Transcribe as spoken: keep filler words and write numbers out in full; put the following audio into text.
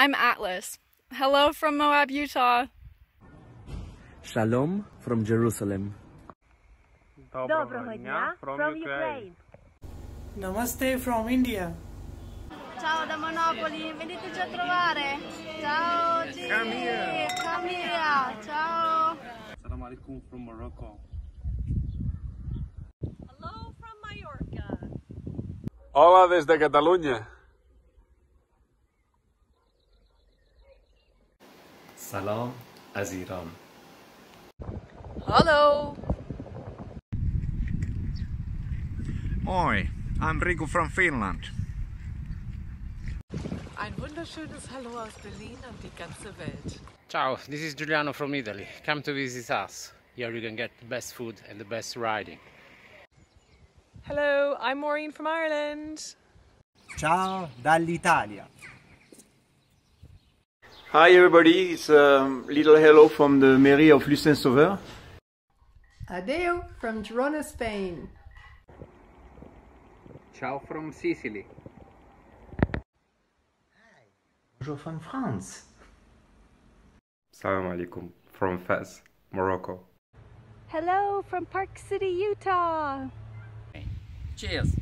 I'm Atlas. Hello from Moab, Utah. Shalom from Jerusalem. Доброго дня from Ukraine. Namaste from India. Ciao da Monopoli, veniteci a trovare. Ciao G. Camilla. Camilla. Ciao. Assalamu alaikum from Morocco. Hello from Mallorca. Hola desde Cataluña. Salam az Iran. Hello. Moi, I'm Riku from Finland. Ein wunderschönes Hallo aus Berlin und die ganze Welt. Ciao, this is Giuliano from Italy. Come to visit us. Here you can get the best food and the best riding. Hello, I'm Maureen from Ireland. Ciao dall'Italia. Hi everybody, it's a little hello from the Mairie of Lucin-Sauveur. Adeo from Girona, Spain. Ciao from Sicily. Hi, bonjour from France. Salam alaikum from Fez, Morocco. Hello from Park City, Utah. Cheers.